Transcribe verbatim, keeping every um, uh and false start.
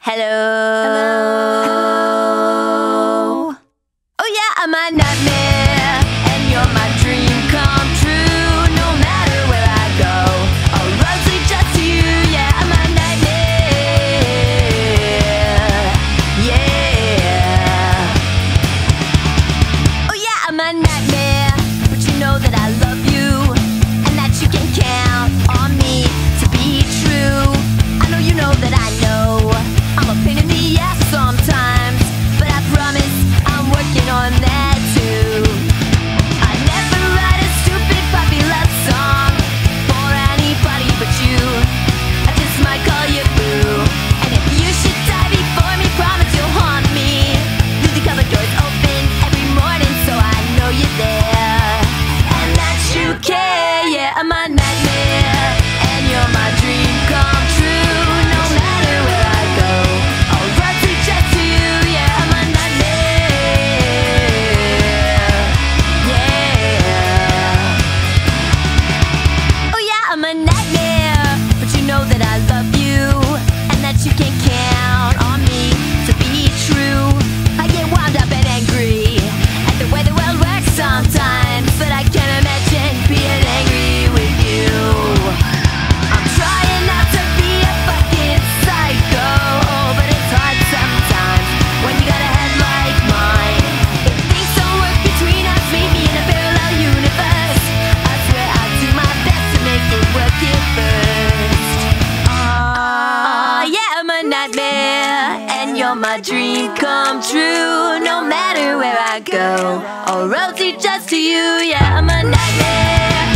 Hello. Hello. Oh yeah, I'm a nightmare, and you're my dream come true. No matter where I go, all roads lead just to you. Yeah, I'm a nightmare. Yeah. Oh yeah, I'm a nightmare, but you know that I love you, and that you can count on me to be true. I know you know that I know I'm a pain in the ass sometimes, but I promise I'm working on that too. I never write a stupid puppy love song for anybody but you. I just might call you boo, and if you should die before me, promise you'll haunt me. Leave the cupboard doors open every morning so I know you're there, and that you care. Yeah, I'm a nightmare, and you're my dream come true. No matter where I go, all roads lead just to you. Yeah, I'm a nightmare. Yeah. Oh yeah, I'm a nightmare, but you know that I love you, and that you can count on me to be true. I get wound up and angry at the way the world works sometimes, but I can't imagine being angry with you. I'm trying not to be a fucking psycho, but it's hard sometimes when you got a head like mine. If things don't work between us, meet me in a parallel universe. I swear I'll do my best to make it work at first. Aw, yeah, I'm a nightmare, and you're my dream come true. No matter where I go, all roads lead just to you. Yeah, I'm a nightmare.